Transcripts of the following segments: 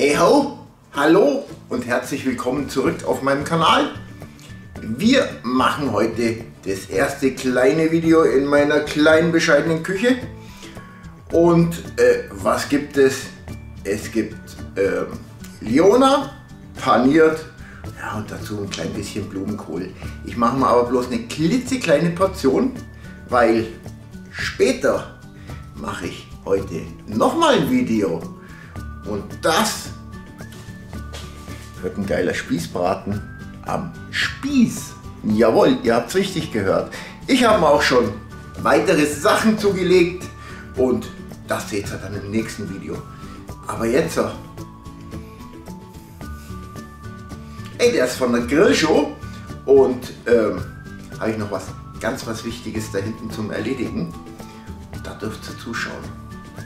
Hey ho, hallo und herzlich willkommen zurück auf meinem Kanal. Wir machen heute das erste kleine Video in meiner kleinen bescheidenen Küche. Und was gibt es? Es gibt Leona paniert, ja, und dazu ein klein bisschen Blumenkohl. Ich mache mal aber bloß eine klitzekleine Portion, weil später mache ich heute nochmal ein Video. Und das wird ein geiler Spießbraten am Spieß. Jawohl, ihr habt es richtig gehört. Ich habe mir auch schon weitere Sachen zugelegt und das seht ihr dann im nächsten Video. Aber jetzt, ey, der ist von der Grillshow und habe ich noch was ganz was Wichtiges da hinten zum Erledigen. Da dürft ihr zuschauen.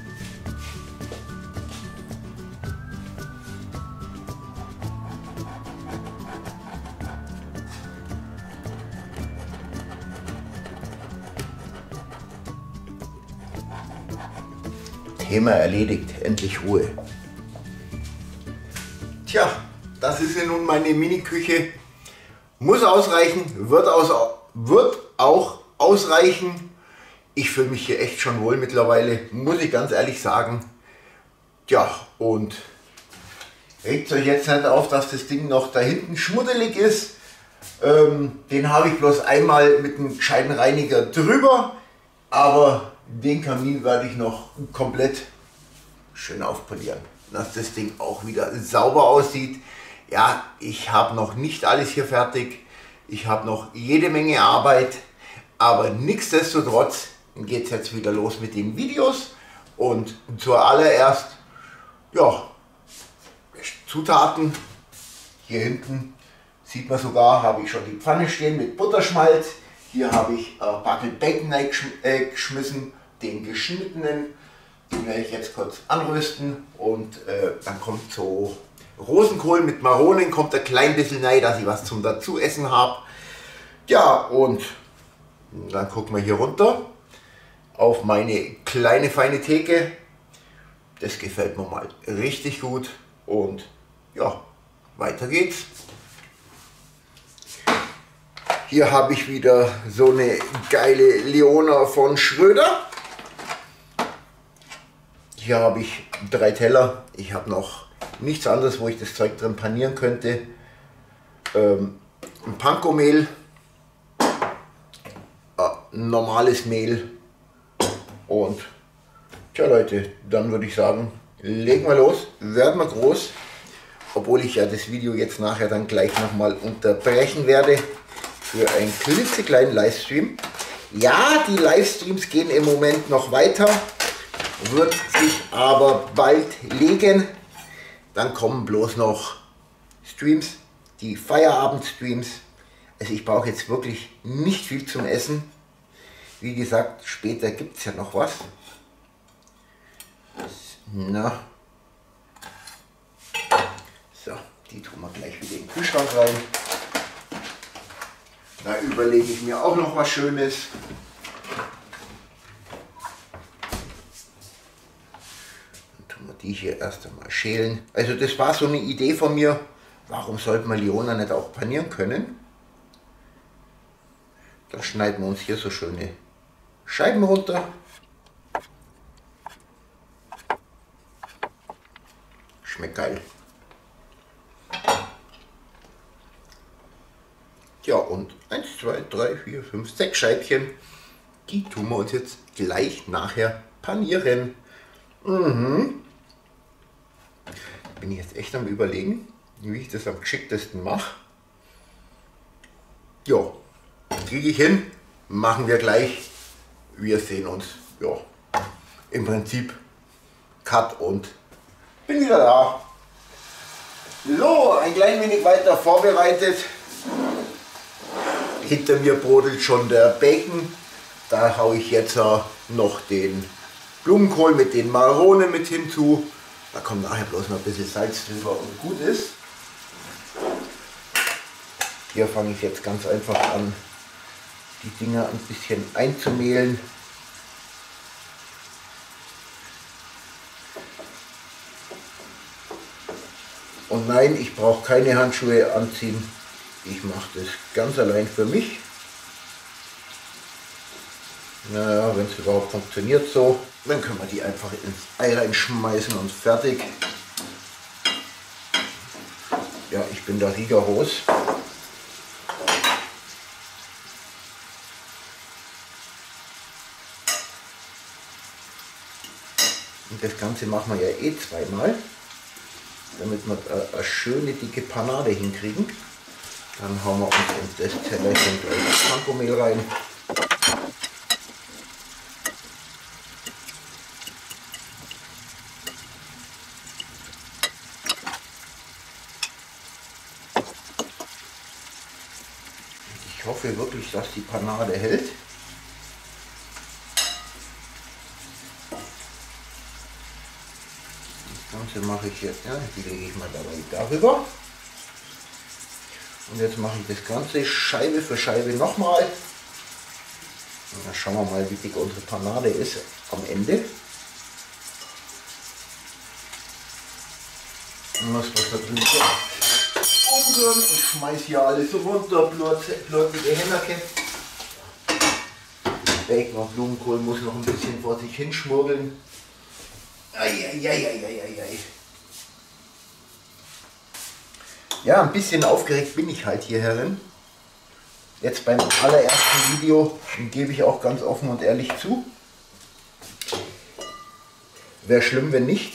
Thema erledigt, endlich Ruhe. Tja, das ist ja nun meine Mini-Küche. Muss ausreichen, wird auch ausreichen. Ich fühle mich hier echt schon wohl mittlerweile, muss ich ganz ehrlich sagen. Ja, und regt euch jetzt nicht auf, dass das Ding noch da hinten schmuddelig ist. Den habe ich bloß einmal mit einem gescheiten Reiniger drüber, aber den Kamin werde ich noch komplett schön aufpolieren, dass das Ding auch wieder sauber aussieht. Ja, ich habe noch nicht alles hier fertig. Ich habe noch jede Menge Arbeit, aber nichtsdestotrotz geht es jetzt wieder los mit den Videos. Und zuallererst, ja, Zutaten. Hier hinten sieht man sogar, habe ich schon die Pfanne stehen mit Butterschmalz. Hier habe ich Backel Bacon geschmissen, den geschnittenen. Den werde ich jetzt kurz anrösten und dann kommt so Rosenkohl mit Maronen, kommt ein klein bisschen rein, dass ich was zum dazu essen habe. Ja, und dann gucken wir hier runter auf meine kleine feine Theke. Das gefällt mir mal richtig gut und ja, weiter geht's. Hier habe ich wieder so eine geile Leona von Schröder. Hier habe ich 3 Teller. Ich habe noch nichts anderes, wo ich das Zeug drin panieren könnte. Ein Panko-Mehl, normales Mehl und tja Leute, dann würde ich sagen, legen wir los, werden wir groß. Obwohl ich ja das Video jetzt nachher dann gleich nochmal unterbrechen werde für einen klitzekleinen Livestream. Ja, die Livestreams gehen im Moment noch weiter, wird sich aber bald legen. Dann kommen bloß noch Streams, die Feierabend-Streams. Also ich brauche jetzt wirklich nicht viel zum Essen. Wie gesagt, später gibt es ja noch was. Na. So, die tun wir gleich wieder in den Kühlschrank rein. Da überlege ich mir auch noch was Schönes. Dann tun wir die hier erst einmal schälen. Also das war so eine Idee von mir. Warum sollte man Leona nicht auch panieren können? Dann schneiden wir uns hier so schöne Scheiben runter. Schmeckt geil. Ja, und 1, 2, 3, 4, 5, 6 Scheibchen. Die tun wir uns jetzt gleich nachher panieren. Bin ich jetzt echt am Überlegen, wie ich das am geschicktesten mache. Ja, kriege ich hin. Machen wir gleich. Wir sehen uns. Ja, im Prinzip Cut und bin wieder da. So, ein klein wenig weiter vorbereitet. Hinter mir brodelt schon der Bacon. Da haue ich jetzt noch den Blumenkohl mit den Maronen mit hinzu. Da kommt nachher bloß noch ein bisschen Salz drüber und gut ist. Hier fange ich jetzt ganz einfach an, die Dinger ein bisschen einzumehlen. Und nein, ich brauche keine Handschuhe anziehen. Ich mache das ganz allein für mich. Naja, wenn es überhaupt funktioniert so, dann können wir die einfach ins Ei reinschmeißen und fertig. Ja, ich bin da rigoros. Und das Ganze machen wir ja eh zweimal, damit wir eine schöne dicke Panade hinkriegen. Dann hauen wir uns in das Tellerchen gleich das Panko-Mehl rein. Ich hoffe wirklich, dass die Panade hält. Das Ganze mache ich jetzt, ja, die lege ich mal dabei darüber. Und jetzt mache ich das Ganze Scheibe für Scheibe nochmal. Und dann schauen wir mal, wie dick unsere Panade ist am Ende. Und muss das natürlich umrühren. Ich schmeiße hier alles runter, blutige Hämmerchen. Bacon und Blumenkohl muss noch ein bisschen vor sich hinschmuggeln. Eieieiei. Ja, ein bisschen aufgeregt bin ich halt hier herin. Jetzt beim allerersten Video gebe ich auch ganz offen und ehrlich zu. Wäre schlimm, wenn nicht.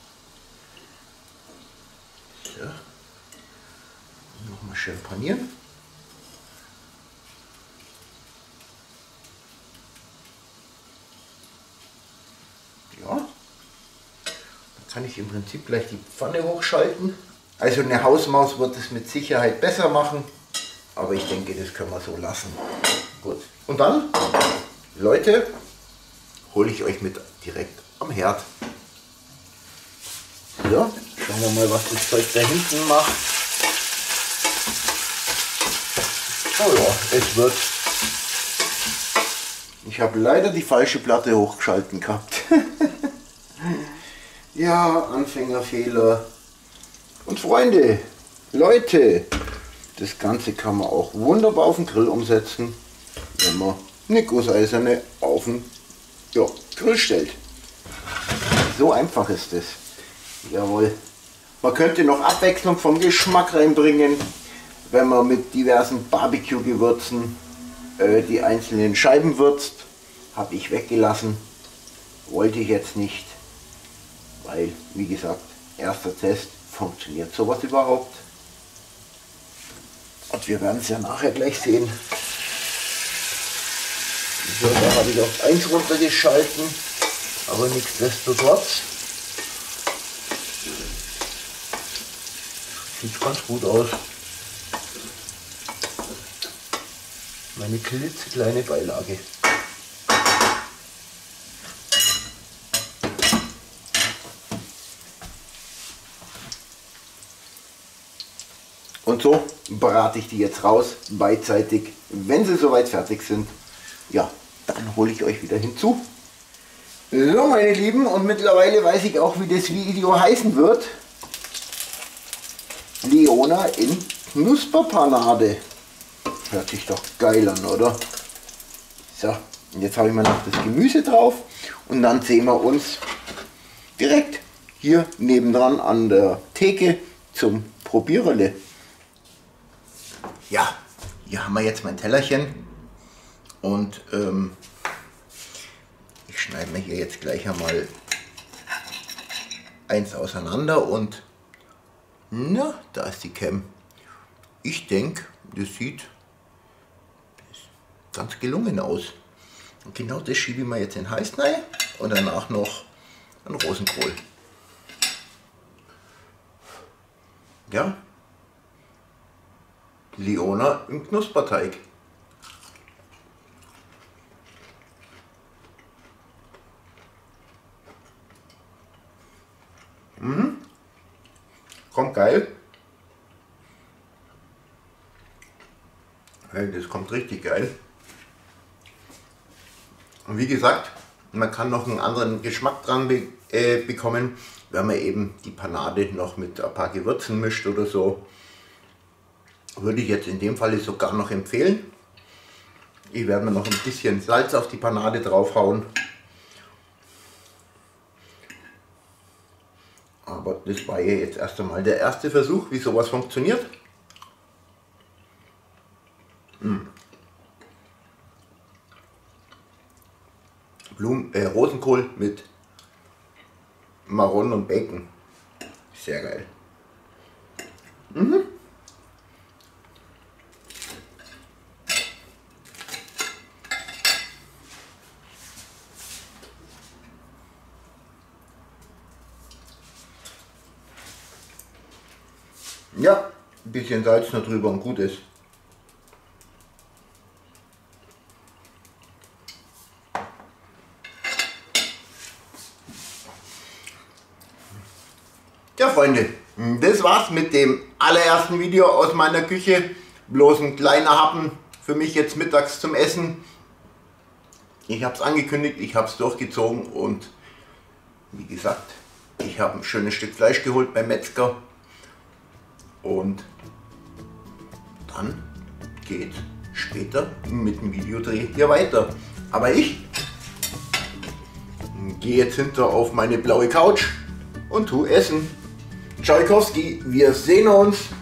So. Nochmal schön panieren. Ja. Dann kann ich im Prinzip gleich die Pfanne hochschalten. Also eine Hausmaus wird es mit Sicherheit besser machen, aber ich denke, das können wir so lassen. Gut. Und dann, Leute, hole ich euch mit direkt am Herd. So, schauen wir mal, was das Zeug da hinten macht. Oh ja, es wird. Ich habe leider die falsche Platte hochgeschalten gehabt. Ja, Anfängerfehler. Und Freunde, Leute, das Ganze kann man auch wunderbar auf den Grill umsetzen, wenn man eine Gusseiserne auf den Grill stellt. So einfach ist es. Jawohl. Man könnte noch Abwechslung vom Geschmack reinbringen, wenn man mit diversen Barbecue-Gewürzen die einzelnen Scheiben würzt. Habe ich weggelassen. Wollte ich jetzt nicht, weil, wie gesagt, erster Test. Funktioniert sowas überhaupt? Und wir werden es ja nachher gleich sehen. So, da habe ich auf 1 runtergeschalten, aber nichtsdestotrotz sieht ganz gut aus. Meine klitzekleine Beilage. Und so brate ich die jetzt raus, beidseitig. Wenn sie soweit fertig sind, ja, dann hole ich euch wieder hinzu. So, meine Lieben, und mittlerweile weiß ich auch, wie das Video heißen wird. Leona in Knusperpanade. Hört sich doch geil an, oder? So, und jetzt habe ich mal noch das Gemüse drauf und dann sehen wir uns direkt hier nebendran an der Theke zum Probiererle. Ja, hier haben wir jetzt mein Tellerchen und ich schneide mir hier jetzt gleich einmal eins auseinander und na, da ist die Cam. Ich denke, das sieht ganz gelungen aus. Und genau das schiebe ich mir jetzt in Heißnei und danach noch einen Rosenkohl. Ja. Leona im Knusperteig. Kommt geil. Hey, das kommt richtig geil. Und wie gesagt, man kann noch einen anderen Geschmack dran bekommen, wenn man eben die Panade noch mit ein paar Gewürzen mischt oder so, würde ich jetzt in dem Fall sogar noch empfehlen. Ich werde mir noch ein bisschen Salz auf die Panade draufhauen. Aber das war ja jetzt erst einmal der erste Versuch, wie sowas funktioniert. Rosenkohl mit Maronen und Bacon. Sehr geil. Ja, ein bisschen Salz noch drüber und gut ist. Ja, Freunde, das war's mit dem allerersten Video aus meiner Küche. Bloß ein kleiner Happen für mich jetzt mittags zum Essen. Ich habe es angekündigt, ich habe es durchgezogen und wie gesagt, ich habe ein schönes Stück Fleisch geholt beim Metzger. Und dann geht später mit dem Videodreh hier weiter. Aber ich gehe jetzt hinter auf meine blaue Couch und tu essen. Tschaikowski, wir sehen uns.